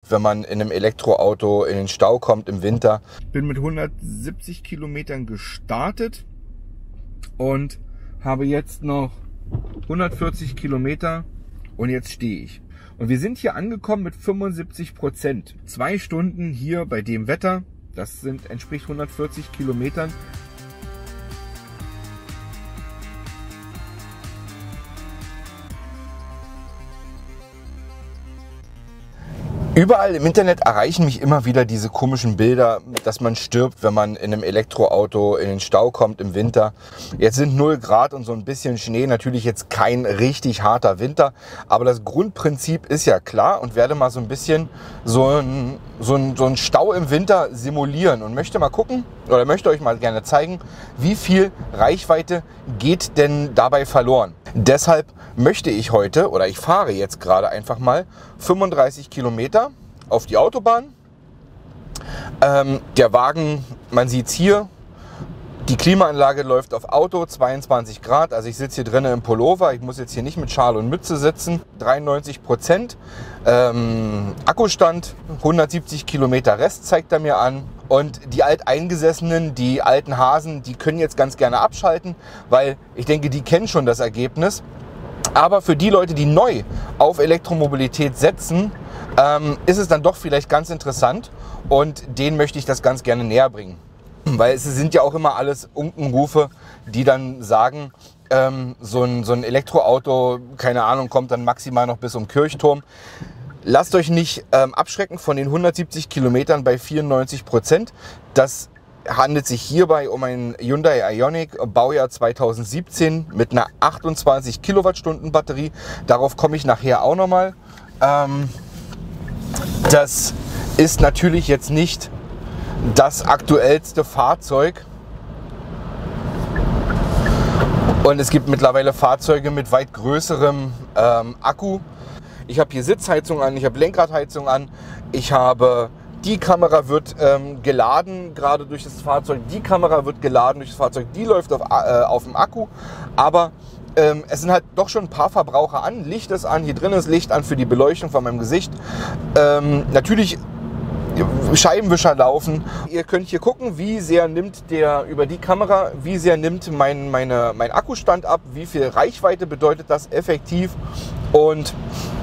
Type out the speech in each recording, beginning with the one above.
wenn man in einem Elektroauto in den Stau kommt im Winter. Bin mit 170 Kilometern gestartet und habe jetzt noch 140 Kilometer und jetzt stehe ich. Und wir sind hier angekommen mit 75%. 2 Stunden hier bei dem Wetter, das entspricht 140 Kilometern. Überall im Internet erreichen mich immer wieder diese komischen Bilder, dass man stirbt, wenn man in einem Elektroauto in den Stau kommt im Winter. Jetzt sind 0 Grad und so ein bisschen Schnee, natürlich jetzt kein richtig harter Winter, aber das Grundprinzip ist ja klar und werde mal so ein bisschen so einen Stau im Winter simulieren und möchte mal gucken oder möchte euch mal gerne zeigen, wie viel Reichweite geht denn dabei verloren. Deshalb möchte ich heute, oder ich fahre jetzt gerade einfach mal 35 Kilometer auf die Autobahn. Der Wagen, man sieht es hier, die Klimaanlage läuft auf Auto, 22 Grad, also ich sitze hier drinnen im Pullover, ich muss jetzt hier nicht mit Schal und Mütze sitzen, 93%. Akkustand, 170 Kilometer Rest zeigt er mir an. Und die Alteingesessenen, die alten Hasen, die können jetzt ganz gerne abschalten, weil ich denke, die kennen schon das Ergebnis. Aber für die Leute, die neu auf Elektromobilität setzen, ist es dann doch vielleicht ganz interessant und denen möchte ich das ganz gerne näher bringen. Weil es sind ja auch immer alles Unkenrufe, die dann sagen, so ein Elektroauto, keine Ahnung, kommt dann maximal noch bis zum Kirchturm. Lasst euch nicht abschrecken von den 170 Kilometern bei 94%. Das handelt sich hierbei um einen Hyundai Ioniq, Baujahr 2017 mit einer 28 Kilowattstunden Batterie. Darauf komme ich nachher auch nochmal. Das ist natürlich jetzt nicht das aktuellste Fahrzeug. Und es gibt mittlerweile Fahrzeuge mit weit größerem Akku. Ich habe hier Sitzheizung an, ich habe Lenkradheizung an, ich habe, die Kamera wird geladen, gerade durch das Fahrzeug, die Kamera wird geladen durch das Fahrzeug, die läuft auf dem Akku, aber es sind halt doch schon ein paar Verbraucher an, Licht ist an, hier drin ist Licht an für die Beleuchtung von meinem Gesicht, natürlich Scheibenwischer laufen. Ihr könnt hier gucken, wie sehr nimmt der über die Kamera, wie sehr nimmt mein Akkustand ab, wie viel Reichweite bedeutet das effektiv und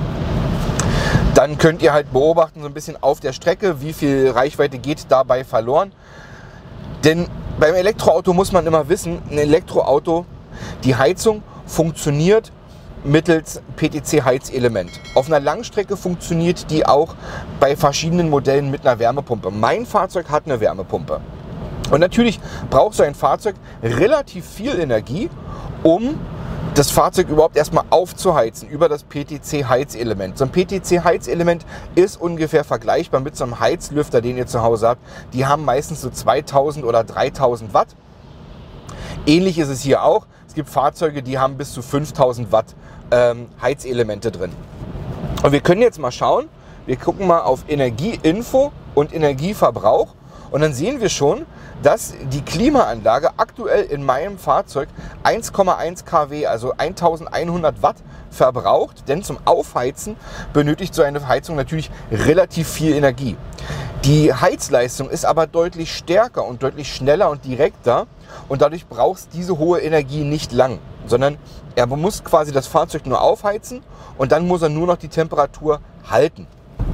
dann könnt ihr halt beobachten, so ein bisschen auf der Strecke, wie viel Reichweite geht dabei verloren. Denn beim Elektroauto muss man immer wissen, ein Elektroauto, die Heizung funktioniert mittels PTC-Heizelement. Auf einer Langstrecke funktioniert die auch bei verschiedenen Modellen mit einer Wärmepumpe. Mein Fahrzeug hat eine Wärmepumpe. Und natürlich braucht so ein Fahrzeug relativ viel Energie, um das Fahrzeug überhaupt erstmal aufzuheizen über das PTC-Heizelement. So ein PTC-Heizelement ist ungefähr vergleichbar mit so einem Heizlüfter, den ihr zu Hause habt. Die haben meistens so 2000 oder 3000 Watt. Ähnlich ist es hier auch. Es gibt Fahrzeuge, die haben bis zu 5000 Watt Heizelemente drin. Und wir können jetzt mal schauen, wir gucken mal auf Energieinfo und Energieverbrauch und dann sehen wir schon, dass die Klimaanlage aktuell in meinem Fahrzeug 1,1 kW, also 1100 Watt verbraucht, denn zum Aufheizen benötigt so eine Heizung natürlich relativ viel Energie. Die Heizleistung ist aber deutlich stärker und deutlich schneller und direkter und dadurch braucht diese hohe Energie nicht lang, sondern er muss quasi das Fahrzeug nur aufheizen und dann muss er nur noch die Temperatur halten.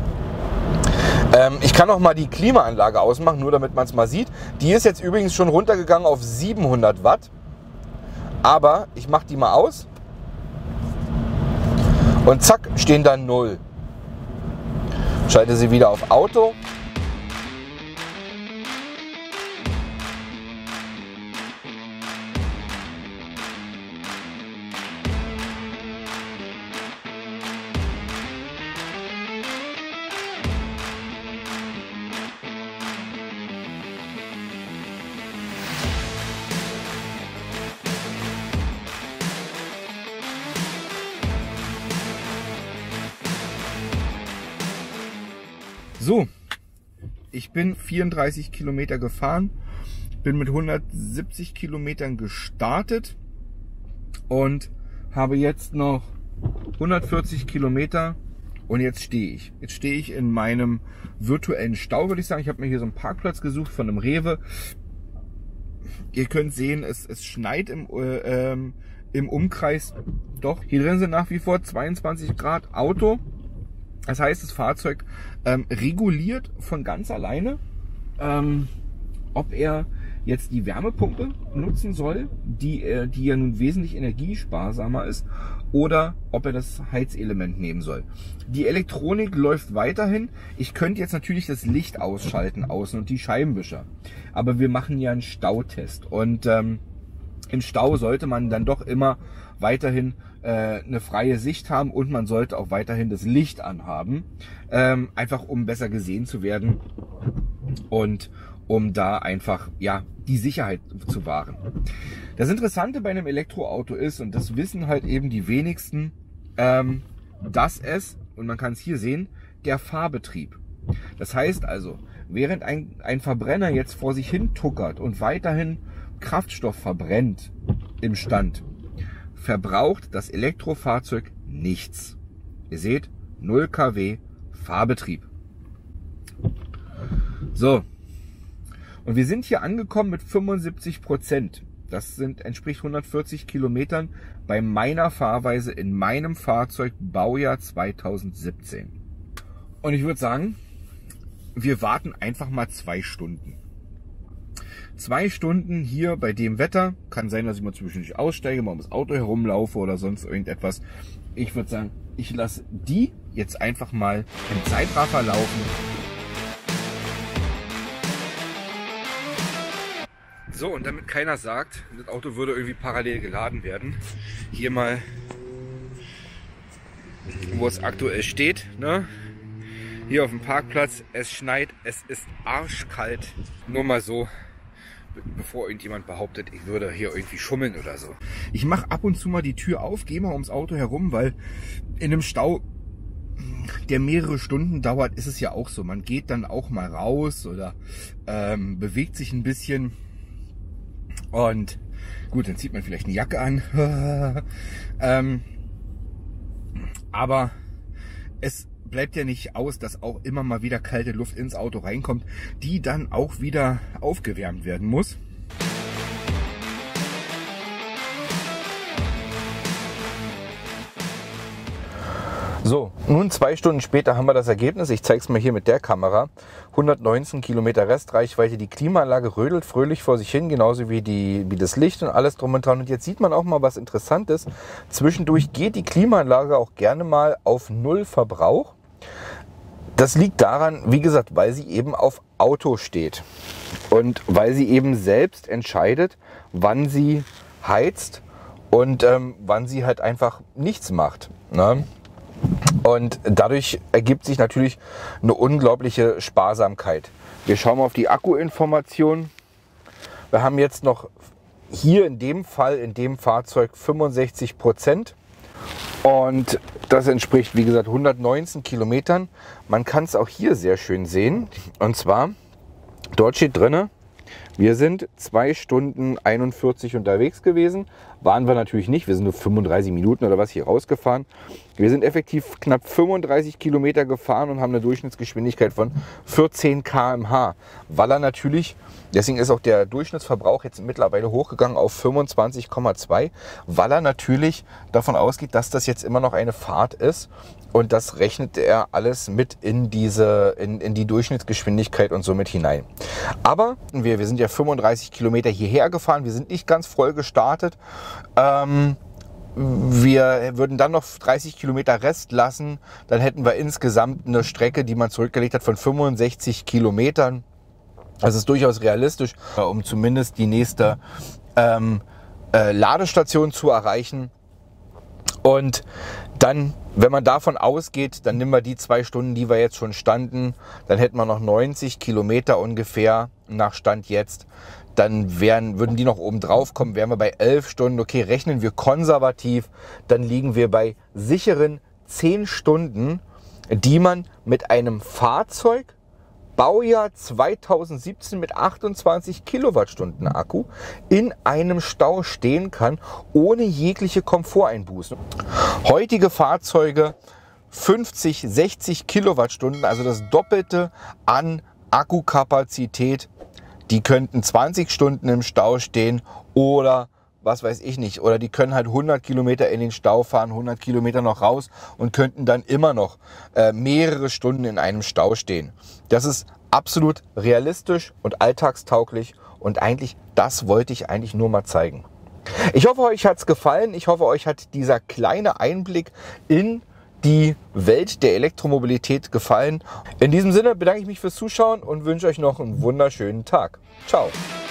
Ich kann auch mal die Klimaanlage ausmachen, nur damit man es mal sieht. Die ist jetzt übrigens schon runtergegangen auf 700 Watt. Aber ich mache die mal aus. Und zack, stehen da 0. Schalte sie wieder auf Auto. So, ich bin 34 Kilometer gefahren, bin mit 170 Kilometern gestartet und habe jetzt noch 140 Kilometer Und jetzt stehe ich. Jetzt stehe ich in meinem virtuellen Stau, würde ich sagen. Ich habe mir hier so einen Parkplatz gesucht von einem Rewe. Ihr könnt sehen, es schneit im Umkreis. Doch, hier drin sind nach wie vor 22 Grad Auto. Das heißt, das Fahrzeug reguliert von ganz alleine, ob er jetzt die Wärmepumpe nutzen soll, die ja nun wesentlich energiesparsamer ist, oder ob er das Heizelement nehmen soll. Die Elektronik läuft weiterhin. Ich könnte jetzt natürlich das Licht ausschalten außen und die Scheibenwischer. Aber wir machen ja einen Stautest. Und im Stau sollte man dann doch immer weiterhin eine freie Sicht haben und man sollte auch weiterhin das Licht anhaben. Einfach um besser gesehen zu werden und um da einfach ja die Sicherheit zu wahren. Das Interessante bei einem Elektroauto ist, und das wissen halt eben die wenigsten, dass es, und man kann es hier sehen, der Fahrbetrieb. Das heißt also, während ein Verbrenner jetzt vor sich hin tuckert und weiterhin Kraftstoff verbrennt im Stand, verbraucht das Elektrofahrzeug nichts. Ihr seht, 0 kW Fahrbetrieb. So. Und wir sind hier angekommen mit 75%. Das entspricht 140 Kilometern bei meiner Fahrweise in meinem Fahrzeug Baujahr 2017. Und ich würde sagen, wir warten einfach mal 2 Stunden. 2 Stunden hier bei dem Wetter. Kann sein, dass ich mal zwischendurch aussteige, mal ums Auto herumlaufe oder sonst irgendetwas. Ich würde sagen, ich lasse die jetzt einfach mal im Zeitraffer laufen. So, und damit keiner sagt, das Auto würde irgendwie parallel geladen werden. Hier mal, wo es aktuell steht, ne? Hier auf dem Parkplatz, es schneit, es ist arschkalt. Nur mal so, bevor irgendjemand behauptet, ich würde hier irgendwie schummeln oder so. Ich mache ab und zu mal die Tür auf, gehe mal ums Auto herum, weil in einem Stau, der mehrere Stunden dauert, ist es ja auch so. Man geht dann auch mal raus oder bewegt sich ein bisschen. Und gut, dann zieht man vielleicht eine Jacke an. Aber es bleibt ja nicht aus, dass auch immer mal wieder kalte Luft ins Auto reinkommt, die dann auch wieder aufgewärmt werden muss. So, nun 2 Stunden später haben wir das Ergebnis. Ich zeige es mal hier mit der Kamera. 119 Kilometer Restreichweite. Die Klimaanlage rödelt fröhlich vor sich hin, genauso wie das Licht und alles drum und dran. Und jetzt sieht man auch mal was Interessantes. Zwischendurch geht die Klimaanlage auch gerne mal auf 0 Verbrauch. Das liegt daran, wie gesagt, weil sie eben auf Auto steht. Und weil sie eben selbst entscheidet, wann sie heizt und wann sie halt einfach nichts macht, ne? Und dadurch ergibt sich natürlich eine unglaubliche Sparsamkeit. Wir schauen mal auf die Akkuinformation. Wir haben jetzt noch hier in dem Fall, in dem Fahrzeug 65%. Und das entspricht, wie gesagt, 119 Kilometern. Man kann es auch hier sehr schön sehen. Und zwar, dort steht drin, wir sind 2 Stunden 41 unterwegs gewesen. Waren wir natürlich nicht. Wir sind nur 35 Minuten oder was hier rausgefahren. Wir sind effektiv knapp 35 Kilometer gefahren und haben eine Durchschnittsgeschwindigkeit von 14 km/h. Weil er natürlich, deswegen ist auch der Durchschnittsverbrauch jetzt mittlerweile hochgegangen auf 25,2, weil er natürlich davon ausgeht, dass das jetzt immer noch eine Fahrt ist. Und das rechnet er alles mit in die Durchschnittsgeschwindigkeit und somit hinein. Aber wir sind ja 35 Kilometer hierher gefahren. Wir sind nicht ganz voll gestartet. Wir würden dann noch 30 Kilometer Rest lassen. Dann hätten wir insgesamt eine Strecke, die man zurückgelegt hat, von 65 Kilometern. Das ist durchaus realistisch, um zumindest die nächste Ladestation zu erreichen. Und dann, wenn man davon ausgeht, dann nehmen wir die 2 Stunden, die wir jetzt schon standen, dann hätten wir noch 90 Kilometer ungefähr nach Stand jetzt. Dann würden die noch oben drauf kommen, wären wir bei 11 Stunden. Okay, rechnen wir konservativ, dann liegen wir bei sicheren 10 Stunden, die man mit einem Fahrzeug Baujahr 2017 mit 28 Kilowattstunden Akku in einem Stau stehen kann, ohne jegliche Komforteinbußen. Heutige Fahrzeuge 50, 60 Kilowattstunden, also das Doppelte an Akkukapazität. Die könnten 20 Stunden im Stau stehen oder was weiß ich nicht. Oder die können halt 100 Kilometer in den Stau fahren, 100 Kilometer noch raus und könnten dann immer noch mehrere Stunden in einem Stau stehen. Das ist absolut realistisch und alltagstauglich und eigentlich, das wollte ich eigentlich nur mal zeigen. Ich hoffe, euch hat es gefallen. Ich hoffe, euch hat dieser kleine Einblick in die Welt der Elektromobilität gefallen. In diesem Sinne bedanke ich mich fürs Zuschauen und wünsche euch noch einen wunderschönen Tag. Ciao.